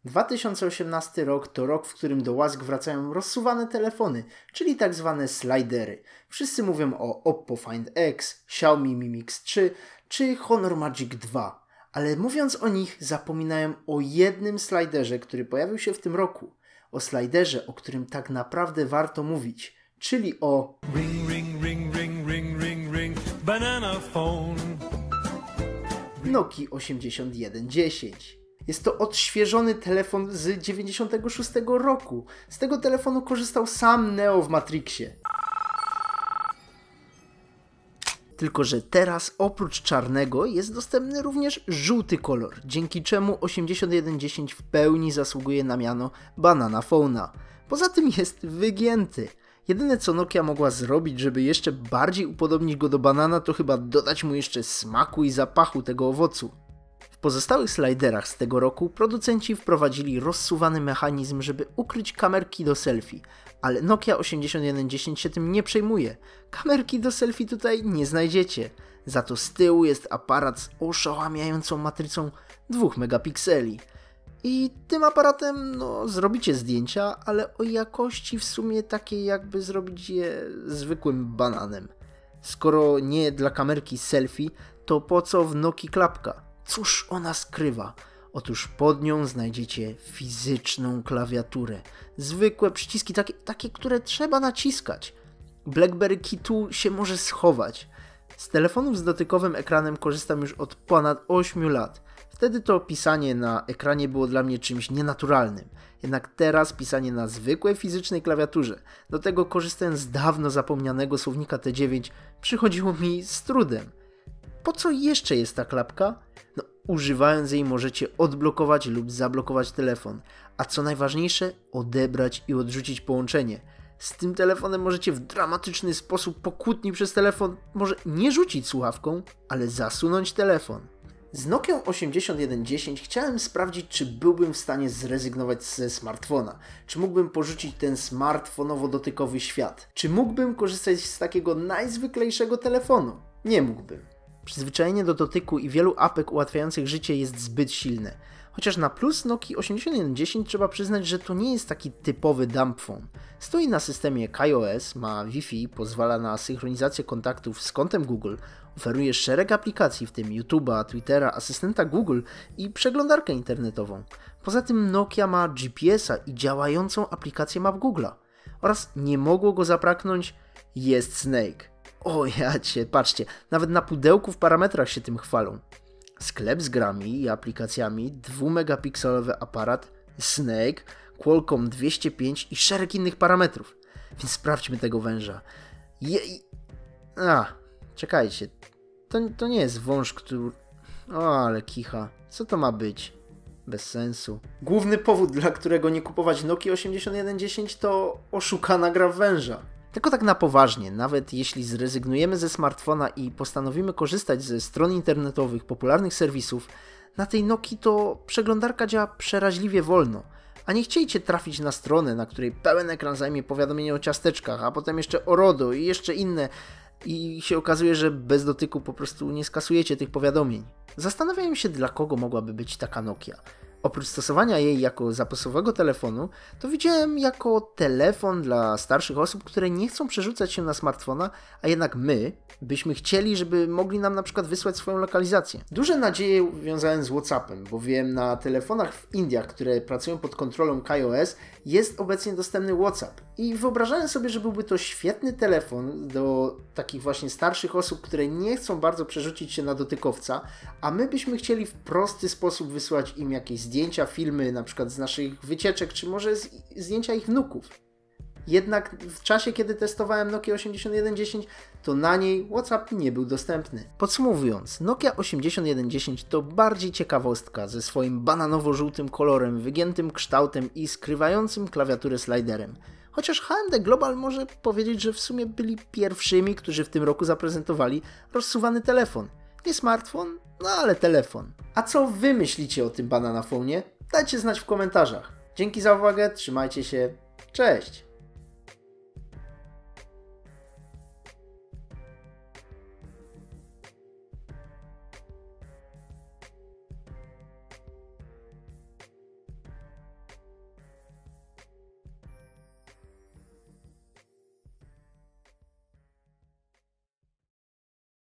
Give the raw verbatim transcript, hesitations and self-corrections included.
dwa tysiące osiemnasty rok to rok, w którym do łask wracają rozsuwane telefony, czyli tak zwane slidery. Wszyscy mówią o Oppo Find X, Xiaomi Mi Mix trzy czy Honor Magic dwa, ale mówiąc o nich zapominają o jednym sliderze, który pojawił się w tym roku. O sliderze, o którym tak naprawdę warto mówić, czyli o Ring, ring, ring, ring, ring, ring, ring, banana phone. Nokii osiemdziesiąt jeden dziesięć. Jest to odświeżony telefon z dziewięćdziesiątego szóstego roku. Z tego telefonu korzystał sam Neo w Matrixie. Tylko że teraz oprócz czarnego jest dostępny również żółty kolor, dzięki czemu osiemdziesiąt jeden dziesięć w pełni zasługuje na miano Banana Phone'a. Poza tym jest wygięty. Jedyne co Nokia mogła zrobić, żeby jeszcze bardziej upodobnić go do banana, to chyba dodać mu jeszcze smaku i zapachu tego owocu. W pozostałych sliderach z tego roku producenci wprowadzili rozsuwany mechanizm, żeby ukryć kamerki do selfie, ale Nokia osiemdziesiąt jeden dziesięć się tym nie przejmuje. Kamerki do selfie tutaj nie znajdziecie. Za to z tyłu jest aparat z oszałamiającą matrycą dwóch megapikseli. I tym aparatem no zrobicie zdjęcia, ale o jakości w sumie takiej jakby zrobić je zwykłym bananem. Skoro nie dla kamerki selfie, to po co w Nokii klapka? Cóż ona skrywa? Otóż pod nią znajdziecie fizyczną klawiaturę. Zwykłe przyciski, takie, takie które trzeba naciskać. BlackBerry Key dwa się może schować. Z telefonów z dotykowym ekranem korzystam już od ponad ośmiu lat. Wtedy to pisanie na ekranie było dla mnie czymś nienaturalnym. Jednak teraz pisanie na zwykłej fizycznej klawiaturze, do tego korzystając z dawno zapomnianego słownika T dziewięć, przychodziło mi z trudem. Po co jeszcze jest ta klapka? No, używając jej możecie odblokować lub zablokować telefon, a co najważniejsze, odebrać i odrzucić połączenie. Z tym telefonem możecie w dramatyczny sposób po kłótni przez telefon może nie rzucić słuchawką, ale zasunąć telefon. Z Nokią osiemdziesiąt jeden dziesięć chciałem sprawdzić, czy byłbym w stanie zrezygnować ze smartfona. Czy mógłbym porzucić ten smartfonowo-dotykowy świat. Czy mógłbym korzystać z takiego najzwyklejszego telefonu? Nie mógłbym. Przyzwyczajenie do dotyku i wielu apek ułatwiających życie jest zbyt silne. Chociaż na plus Nokii osiemdziesiąt jeden dziesięć trzeba przyznać, że to nie jest taki typowy dump phone. Stoi na systemie KaiOS, ma Wi-Fi, pozwala na synchronizację kontaktów z kontem Google, oferuje szereg aplikacji, w tym YouTube'a, Twittera, asystenta Google i przeglądarkę internetową. Poza tym Nokia ma G P S a i działającą aplikację Map Google'a. Oraz nie mogło go zabraknąć, jest Snake. O ja cię, patrzcie, nawet na pudełku w parametrach się tym chwalą. Sklep z grami i aplikacjami, dwumegapikselowy aparat, Snake, Qualcomm dwieście pięć i szereg innych parametrów. Więc sprawdźmy tego węża. Jej... A, czekajcie. To, to nie jest wąż, który... O, ale kicha. Co to ma być? Bez sensu. Główny powód, dla którego nie kupować Nokii osiemdziesiąt jeden dziesięć to oszukana gra w węża. Tylko tak na poważnie, nawet jeśli zrezygnujemy ze smartfona i postanowimy korzystać ze stron internetowych, popularnych serwisów, na tej Nokii to przeglądarka działa przeraźliwie wolno. A nie chciejcie trafić na stronę, na której pełen ekran zajmie powiadomienie o ciasteczkach, a potem jeszcze o RODO i jeszcze inne i się okazuje, że bez dotyku po prostu nie skasujecie tych powiadomień. Zastanawiam się, dla kogo mogłaby być taka Nokia. Oprócz stosowania jej jako zapasowego telefonu, to widziałem jako telefon dla starszych osób, które nie chcą przerzucać się na smartfona, a jednak my byśmy chcieli, żeby mogli nam na przykład wysłać swoją lokalizację. Duże nadzieje wiązałem z WhatsAppem, bowiem na telefonach w Indiach, które pracują pod kontrolą KaiOS, jest obecnie dostępny WhatsApp. I wyobrażałem sobie, że byłby to świetny telefon do takich właśnie starszych osób, które nie chcą bardzo przerzucić się na dotykowca, a my byśmy chcieli w prosty sposób wysłać im jakieś zdjęcia, filmy, na przykład z naszych wycieczek, czy może z, zdjęcia ich wnuków. Jednak w czasie, kiedy testowałem Nokię osiemdziesiąt jeden dziesięć, to na niej WhatsApp nie był dostępny. Podsumowując, Nokia osiemdziesiąt jeden dziesięć to bardziej ciekawostka ze swoim bananowo-żółtym kolorem, wygiętym kształtem i skrywającym klawiaturę sliderem. Chociaż H M D Global może powiedzieć, że w sumie byli pierwszymi, którzy w tym roku zaprezentowali rozsuwany telefon. Nie smartfon, no ale telefon. A co wy myślicie o tym Banana Phone'ie? Dajcie znać w komentarzach. Dzięki za uwagę, trzymajcie się, cześć!